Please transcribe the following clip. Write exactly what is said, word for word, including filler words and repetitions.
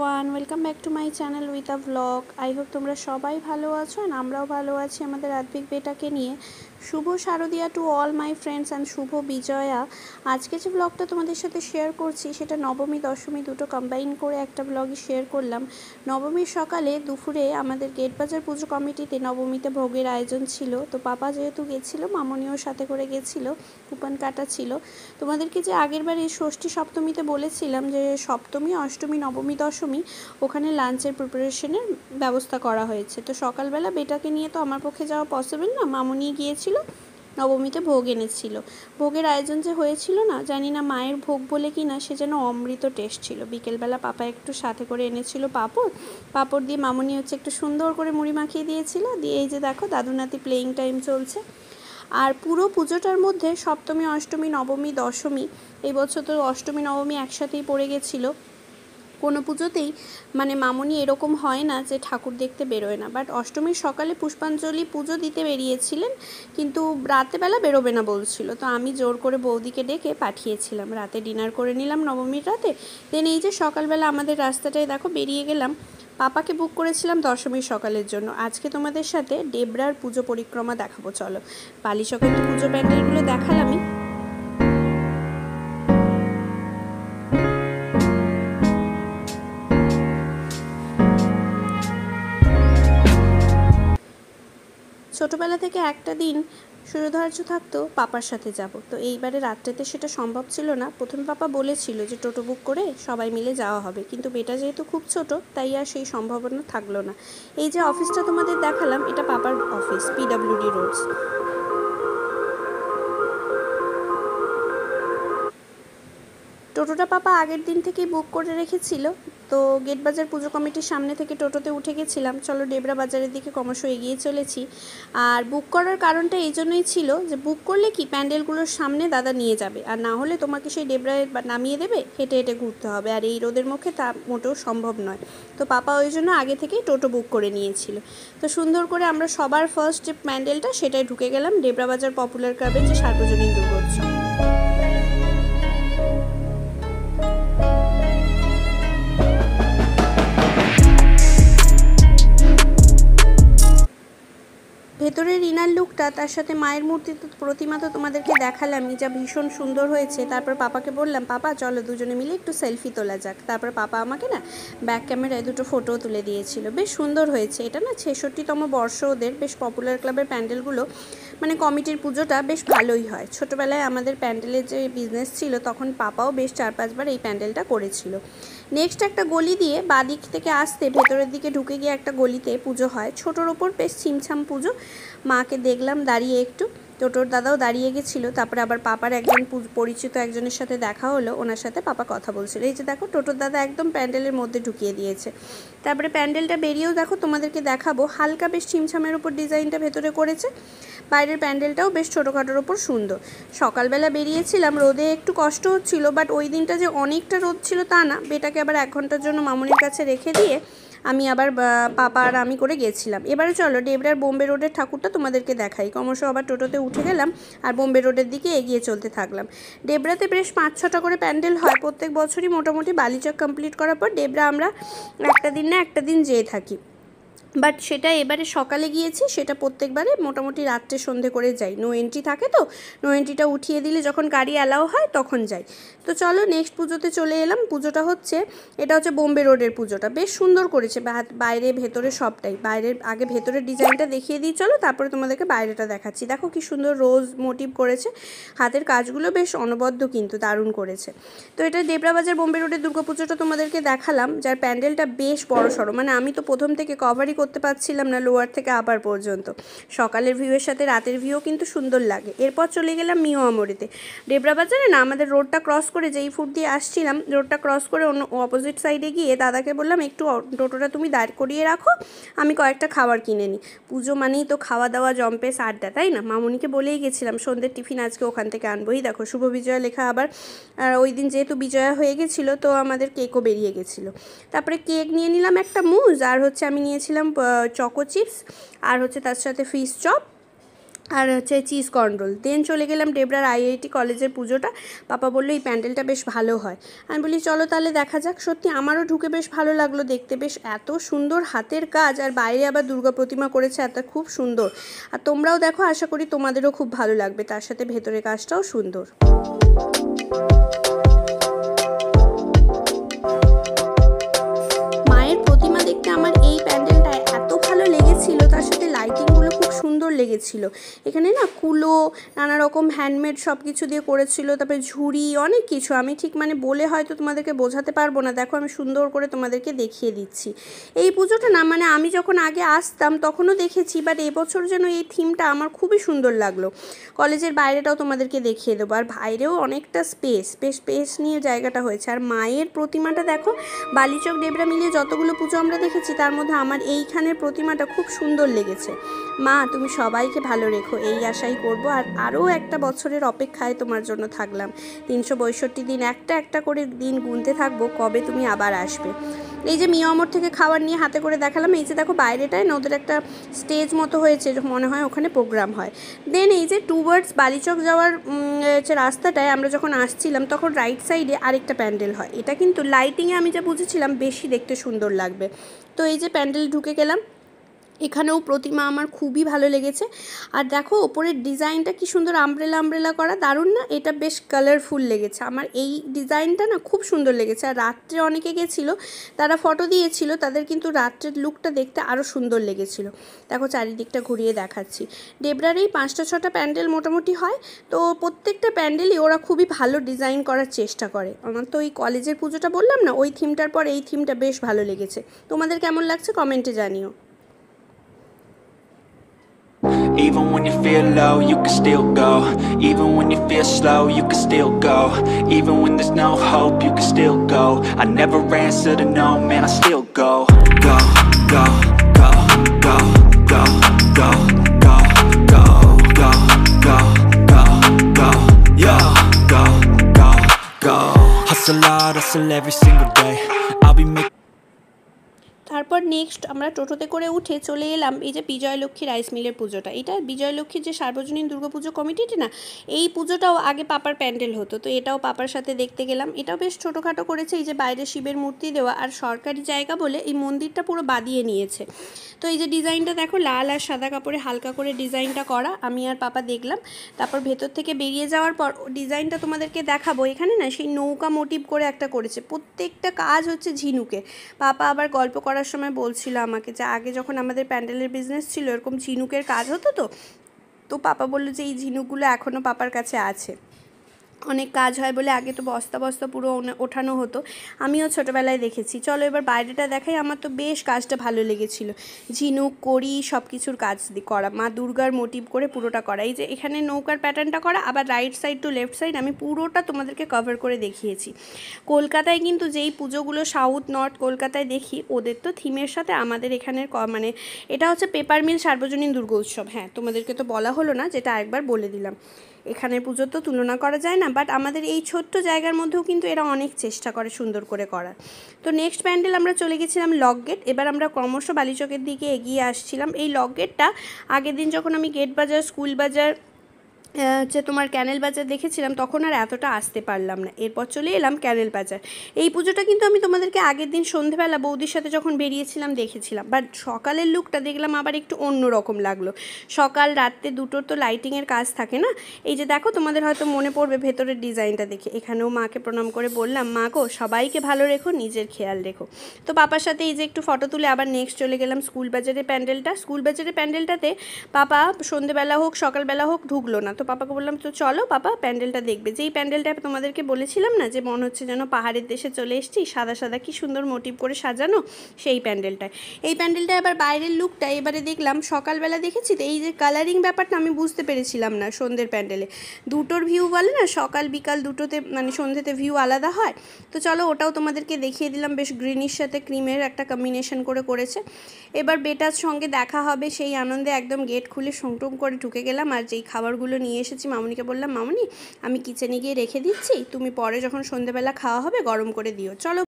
Everyone, welcome back to my channel with a vlog. I hope তোমরা সবাই ভালো আছো, আর আমরাও ভালো আছি আমাদের আদ্বিক বেটাকে নিয়ে। শুভ শারদিয়া to all my friends and শুভ বিজয়া। আজকে যে ব্লগটা তোমাদের সাথে শেয়ার করছি সেটা নবমী দশমী দুটো কম্বাইন করে একটা ব্লগই শেয়ার করলাম। নবমীর সকালে দুপুরে আমাদের গেট বাজার পুজো কমিটিতে নবমীতে ভোগের আয়োজন ছিল। তো পাপা যেহেতু গেছিলো, মামনিও সাথে করে গেছিলো, কুপন কাটা ছিল। তোমাদেরকে যে আগের বার এই ষষ্ঠী সপ্তমীতে বলেছিলাম যে সপ্তমী অষ্টমী নবমী দশমী ওখানে লাঞ্চের প্রিপারেশনের ব্যবস্থা করা হয়েছে। তো সকালবেলা বেটাকে নিয়ে তো আমার পক্ষে যাওয়া পসিবল না, মামনি গিয়েছিল, নবমীতে ভোগ এনেছিল। ভোগের আয়োজন যে হয়েছিল না, জানি না মায়ের ভোগ বলে কি না, সে যেন অমৃত টেস্ট ছিল। বিকেলবেলা পাপা একটু সাথে করে এনেছিল পাঁপড় পাঁপড় দিয়ে মামনি হচ্ছে একটু সুন্দর করে মুড়ি মাখিয়ে দিয়েছিল। দিয়ে এই যে দেখো দাদু নাতি প্লেয়িং টাইম চলছে। আর পুরো পুজোটার মধ্যে সপ্তমী অষ্টমী নবমী দশমী, এই বছর তো অষ্টমী নবমী একসাথেই পড়ে গেছিলো। কোনো পুজোতেই মানে মামনি এরকম হয় না যে ঠাকুর দেখতে বেরোয় না, বাট অষ্টমীর সকালে পুষ্পাঞ্জলি পুজো দিতে বেরিয়েছিলেন, কিন্তু রাতেবেলা বেরোবে না বলছিল। তো আমি জোর করে বৌদিকে ডেকে পাঠিয়েছিলাম, রাতে ডিনার করে নিলাম নবমীর রাতে। দেন এই যে সকালবেলা আমাদের রাস্তাটায় দেখো বেরিয়ে গেলাম। পাপাকে বুক করেছিলাম দশমীর সকালের জন্য। আজকে তোমাদের সাথে ডেবরার পুজো পরিক্রমা দেখাবো, চলো। বালিচকের তো পুজো প্যান্ডেলগুলো দেখালামই। ছোটোবেলা থেকে একটা দিন সুরধার্য থাকতো পাপার সাথে যাব, তো এইবারে রাত্রেতে সেটা সম্ভব ছিল না। প্রথমে পাপা বলেছিল যে টোটো বুক করে সবাই মিলে যাওয়া হবে, কিন্তু বেটা যেহেতু খুব ছোট তাই আর সেই সম্ভাবনা থাকলো না। এই যে অফিসটা তোমাদের দেখালাম, এটা পাপার অফিস, পিডাব্লিউডি রোডস। টোটোটা পাপা আগের দিন থেকেই বুক করে রেখেছিল। তো গেট বাজার পুজো কমিটির সামনে থেকে টোটোতে উঠে গেছিলাম। চলো ডেবরা বাজারের দিকে ক্রমশ এগিয়ে চলেছি। আর বুক করার কারণটা এই জন্যই ছিল যে বুক করলে কি প্যান্ডেলগুলোর সামনে দাদা নিয়ে যাবে, আর না হলে তোমাকে সেই ডেবরায় নামিয়ে দেবে, হেঁটে হেঁটে ঘুরতে হবে, আর এই রোদের মুখে তা মোটেও সম্ভব নয়। তো পাপা ওই জন্য আগে থেকেই টোটো বুক করে নিয়েছিল। তো সুন্দর করে আমরা সবার ফার্স্ট যে প্যান্ডেলটা সেটাই ঢুকে গেলাম, ডেবরা বাজার পপুলার ক্লাবের যে সার্বজনীন দুর্গোৎসব। ভেতরের ইনার লুকটা, তার সাথে মায়ের মূর্তি প্রতিমা তো তোমাদেরকে দেখালামই, যা ভীষণ সুন্দর হয়েছে। তারপর পাপাকে বললাম, পাপা চলো দুজনে মিলে একটু সেলফি তোলা যাক। তারপর পাপা আমাকে না ব্যাক ক্যামেরায় দুটো ফটো তুলে দিয়েছিল, বেশ সুন্দর হয়েছে। এটা না ছেষট্টিতম বর্ষ ওদের, বেশ পপুলার ক্লাবের প্যান্ডেলগুলো মানে কমিটির পুজোটা বেশ ভালোই হয়। ছোটোবেলায় আমাদের প্যান্ডেলের যে বিজনেস ছিল তখন পাপাও বেশ চার পাঁচবার এই প্যান্ডেলটা করেছিল। নেক্সট একটা গলি দিয়ে বাদিক থেকে আসতে ভেতরের দিকে ঢুকে গিয়ে একটা গলিতে পুজো হয়, ছোটোর ওপর বেশ ছিমছাম পুজো। মাকে দেখলাম দাঁড়িয়ে, একটু টোটোর দাদাও দাঁড়িয়ে গেছিলো। তারপরে আবার পাপার একজন পরিচিত একজনের সাথে দেখা হলো, ওনার সাথে পাপা কথা বলছিল। এই যে দেখো টোটোর দাদা একদম প্যান্ডেলের মধ্যে ঢুকিয়ে দিয়েছে। তারপরে প্যান্ডেলটা বেরিয়েও দেখো তোমাদেরকে দেখাবো, হালকা বেশ ছিমছামের উপর ডিজাইনটা ভেতরে করেছে। বাইরের প্যান্ডেলটাও বেশ ছোটোখাটোর ওপর সুন্দর। সকালবেলা বেরিয়েছিলাম, রোদে একটু কষ্ট হচ্ছিল, বাট ওই দিনটা যে অনেকটা রোদ ছিল তা না। বেটাকে আবার এক ঘন্টার জন্য মামুনির কাছে রেখে দিয়ে আমি আবার পাপা আর আমি করে গেছিলাম। এবারে চলো ডেবরার বোম্বে রোডের ঠাকুরটা তোমাদেরকে দেখাই। ক্রমশ আবার টোটোতে উঠে গেলাম আর বোম্বে রোডের দিকে এগিয়ে চলতে থাকলাম। ডেবরাতে বেশ পাঁচ ছটা করে প্যান্ডেল হয় প্রত্যেক বছরই, মোটামুটি বালিচক কমপ্লিট করার পর ডেবরা আমরা একটা দিন না একটা দিন যেয়ে থাকি। বাট সেটা এবারে সকালে গিয়েছি, সেটা প্রত্যেকবারে মোটামুটি রাত্রে সন্ধে করে যাই। নো এন্ট্রি থাকে, তো নো এন্ট্রিটা উঠিয়ে দিলে যখন গাড়ি অ্যালাও হয় তখন যাই। তো চলো নেক্সট পুজোতে চলে এলাম। পুজোটা হচ্ছে, এটা হচ্ছে বোম্বে রোডের পুজোটা, বেশ সুন্দর করেছে বাইরে ভেতরে সবটাই। বাইরের আগে ভেতরের ডিজাইনটা দেখিয়ে দিই চলো, তারপরে তোমাদেরকে বাইরেটা দেখাচ্ছি। দেখো কি সুন্দর রোজ মোটিভ করেছে, হাতের কাজগুলো বেশ অনবদ্য, কিন্তু দারুণ করেছে। তো এটা ডেবরা বাজার বোম্বে রোডের দুর্গাপুজোটা তোমাদেরকে দেখালাম, যার প্যান্ডেলটা বেশ বড় সড়ো, মানে আমি তো প্রথম থেকে কভারই করতে পারছিলাম না লোয়ার থেকে আবার পর্যন্ত। সকালের ভিউয়ের সাথে রাতের ভিউ কিন্তু সুন্দর লাগে। এরপর চলে গেলাম মিও আমরিতে। ডেবরা বাজারে না আমাদের রোডটা ক্রস করে যেই ফুট দিয়ে আসছিলাম, রোডটা ক্রস করে অন্য অপোজিট সাইডে গিয়ে দাদাকে বললাম একটু টোটোটা তুমি দাঁড় করিয়ে রাখো, আমি কয়েকটা খাবার কিনে নিই। পুজো মানেই তো খাওয়া দাওয়া জম্পেস আড্ডা, তাই না? মামুনিকে বলেই গেছিলাম সন্ধ্যের টিফিন আজকে ওখান থেকে আনবোই। দেখো শুভ বিজয়া লেখা, আবার ওই দিন যেহেতু বিজয়া হয়ে গেছিলো তো আমাদের কেকও বেরিয়ে গেছিলো। তারপরে কেক নিয়ে নিলাম একটা মুজ, আর হচ্ছে আমি নিয়েছিলাম চকো চিপস, আর হচ্ছে তার সাথে ফিশ চপ, আর হচ্ছে চিজ কর্ন রোল। দেন চলে গেলাম ডেবরার আইআইটি কলেজের পুজোটা। পাপা বললো এই প্যান্ডেলটা বেশ ভালো হয়। আমি বলি চলো তাহলে দেখা যাক। সত্যি আমারও ঢুকে বেশ ভালো লাগলো দেখতে, বেশ এত সুন্দর হাতের কাজ, আর বাইরে আবার দুর্গা প্রতিমা করেছে, এত খুব সুন্দর। আর তোমরাও দেখো, আশা করি তোমাদেরও খুব ভালো লাগবে, তার সাথে ভেতরের কাজটাও সুন্দর। মায়ের প্রতিমা দেখতে আমার এই প্যান্ডেলটা এত ভালো লেগেছিল, তার সাথে লাইটিংগুলো খুব সুন্দর লেগেছিল। এখানে না কুলো, নানা রকম হ্যান্ডমেড সব কিছু দিয়ে করেছিল, তারপরে ঝুড়ি, অনেক কিছু। আমি ঠিক মানে বলে হয়তো তোমাদেরকে বোঝাতে পারবো না। দেখো আমি সুন্দর করে তোমাদেরকে দেখিয়ে দিচ্ছি। এই পুজোটা না মানে আমি যখন আগে আসতাম তখনও দেখেছি, বাট এবছর যেন এই থিমটা আমার খুবই সুন্দর লাগলো। কলেজের বাইরেটাও তোমাদেরকে দেখিয়ে দেবো। আর বাইরেও অনেকটা স্পেস, বেশ স্পেস নিয়ে জায়গাটা হয়েছে। আর মায়ের প্রতিমাটা দেখো, বালিচক ডেবরা মিলিয়ে যতগুলো পুজো আমরা দেখেছি তার মধ্যে আমার এইখানের প্রতিমাটা খুব সুন্দর লেগেছে। মা তুমি সবাইকে ভালো রেখো, এই আশাই করবো। আর আরও একটা বছরের অপেক্ষায় তোমার জন্য থাকলাম। তিনশো পঁয়ষট্টি দিন একটা একটা করে দিন গুনতে থাকবো, কবে তুমি আবার আসবে। এই যে মিয়া অমর থেকে খাবার নিয়ে হাতে করে দেখালাম। এই যে দেখো বাইরেটায় না ওদের একটা স্টেজ মতো হয়েছে, মনে হয় ওখানে প্রোগ্রাম হয়। দেন এই যে টুয়ার্ডস বালিচক যাওয়ার যে রাস্তাটায় আমরা যখন আসছিলাম তখন রাইট সাইডে আরেকটা প্যান্ডেল হয়। এটা কিন্তু লাইটিংয়ে আমি যা বুঝেছিলাম বেশি দেখতে সুন্দর লাগবে। তো এই যে প্যান্ডেল ঢুকে গেলাম, এখানেও প্রতিমা আমার খুবই ভালো লেগেছে। আর দেখো ওপরের ডিজাইনটা কি সুন্দর, আমব্রেলা আমব্রেলা করা, দারুণ না? এটা বেশ কালারফুল লেগেছে আমার, এই ডিজাইনটা না খুব সুন্দর লেগেছে। আর রাত্রে অনেকে গেছিলো, তারা ফটো দিয়েছিল, তাদের কিন্তু রাত্রের লুকটা দেখতে আরও সুন্দর লেগেছিলো। দেখো চারিদিকটা ঘুরিয়ে দেখাচ্ছি। ডেবরার এই পাঁচটা ছটা প্যান্ডেল মোটামুটি হয়, তো প্রত্যেকটা প্যান্ডেলই ওরা খুবই ভালো ডিজাইন করার চেষ্টা করে। আমার তো এই কলেজের পুজোটা বললাম না, ওই থিমটার পর এই থিমটা বেশ ভালো লেগেছে। তোমাদের কেমন লাগছে কমেন্টে জানিও। Even when you feel low, you can still go. Even when you feel slow, you can still go. Even when there's no hope, you can still go. I never answer to no, man, I still go. Go, go, go, go, go, go, go, go, go, go, go, go, yo, go, go, go. Hustle hard, hustle every single day. I'll be making. তারপর next আমরা টোটোতে করে উঠে চলে এলাম এই যে Vijayalakshmi rice মিলের পুজোটা। এটা বিজয়লক্ষ্মীর যে সার্বজনীন দুর্গাপুজো কমিটিটি না, এই পুজোটাও আগে পাপার প্যান্ডেল হতো, তো এটাও পাপার সাথে দেখতে গেলাম। এটাও বেশ ছোটোখাটো করেছে, এই যে বাইরে শিবের মূর্তি দেওয়া, আর সরকারি জায়গা বলে এই মন্দিরটা পুরো বাদিয়ে নিয়েছে। তো এই যে ডিজাইনটা দেখো, লাল আর সাদা কাপড়ে হালকা করে ডিজাইনটা করা, আমি আর পাপা দেখলাম। তারপর ভেতর থেকে বেরিয়ে যাওয়ার পর ডিজাইনটা তোমাদেরকে দেখাবো। এখানে না সেই নৌকা মোটিভ করে একটা করেছে, প্রত্যেকটা কাজ হচ্ছে ঝিনুকে। পাপা আবার গল্প করার সময় বলছিল আমাকে যে আগে যখন আমাদের প্যান্ডেলের বিজনেস ছিল এরকম ঝিনুকের কাজ হতো, তো তো পাপা বললো যে এই ঝিনুকগুলো এখনও পাপার কাছে আছে। অনেক কাজ হয় বলে আগে তো বস্তা বস্তা পুরো ওঠানো হতো, আমিও ছোটোবেলায় দেখেছি। চলো এবার বাইরেটা দেখাই। আমার তো বেশ কাজটা ভালো লেগেছিল, ঝিনুক করি সব কিছুর কাজ করা, মা দুর্গার মোটিভ করে পুরোটা করা। এই যে এখানে নৌকার প্যাটার্নটা করা, আবার right side to left side আমি পুরোটা তোমাদেরকে কভার করে দেখিয়েছি। কলকাতায় কিন্তু যেই পুজোগুলো সাউথ নর্থ কলকাতায় দেখি, ওদের তো থিমের সাথে আমাদের এখানের মানে এটা হচ্ছে পেপার মিল সার্বজনীন দুর্গা উৎসব। হ্যাঁ তোমাদেরকে তো বলা হলো না, যেটা একবার বলে দিলাম। এখানের পুজো তো তুলনা করা যায় না, বাট আমাদের এই ছোট্ট জায়গার মধ্যেও কিন্তু এরা অনেক চেষ্টা করে সুন্দর করে করার। তো নেক্সট প্যান্ডেল আমরা চলে গেছিলাম লক গেট। এবার আমরা ক্রমশ বালিচকের দিকে এগিয়ে আসছিলাম। এই লক গেটটা আগের দিন যখন আমি গেট বাজার, স্কুল বাজার, হচ্ছে তোমার ক্যানেল বাজার দেখেছিলাম, তখন আর এতটা আসতে পারলাম না। এরপর চলে এলাম ক্যানেল বাজার। এই পুজোটা কিন্তু আমি তোমাদেরকে আগের দিন সন্ধেবেলা বৌদির সাথে যখন বেরিয়েছিলাম দেখেছিলাম, বাট সকালের লুকটা দেখলাম আবার একটু অন্য রকম লাগলো। সকাল রাত্রে দুটোর তো লাইটিংয়ের কাজ থাকে না। এই যে দেখো, তোমাদের হয়তো মনে পড়বে ভেতরের ডিজাইনটা দেখে। এখানেও মাকে প্রণাম করে বললাম, মা গো সবাইকে ভালো রেখো, নিজের খেয়াল রেখো। তো পাপার সাথে এই যে একটু ফটো তুলে আবার নেক্সট চলে গেলাম স্কুল বাজারের প্যান্ডেলটা। স্কুল বাজারের প্যান্ডেলটাতে পাপা সন্ধেবেলা হোক সকালবেলা হোক ঢুকলো না, তো পাপাকে বললাম তো চলো পাপা প্যান্ডেলটা দেখবে। যেই প্যান্ডেলটা তোমাদেরকে বলেছিলাম না যে মনে হচ্ছে যেন পাহাড়ের দেশে চলে এসেছি, সাদা সাদা কি সুন্দর মোটিভ করে সাজানো, সেই প্যান্ডেলটায়। এই প্যান্ডেলটা এবার বাইরের লুকটা এবারে দেখলাম। সকালবেলা দেখেছি তো এই যে কালারিং ব্যাপারটা আমি বুঝতে পেরেছিলাম না সন্ধ্যের প্যান্ডেলে। দুটোর ভিউ বলে না, সকাল বিকাল দুটোতে মানে সন্ধ্যেতে ভিউ আলাদা হয়। তো চলো ওটাও তোমাদেরকে দেখিয়ে দিলাম। বেশ গ্রিনির সাথে ক্রিমের একটা কম্বিনেশন করে করেছে। এবার বেটার সঙ্গে দেখা হবে সেই আনন্দে একদম গেট খুলে সংটুম করে ঢুকে গেলাম। আর যেই খাবারগুলো নিয়ে এসেছি মামুনিকে বললাম, মামুনি আমি কিচেনে গিয়ে রেখে দিচ্ছি, তুমি পরে যখন সন্ধ্যেবেলা খাওয়া হবে গরম করে দিও। চলো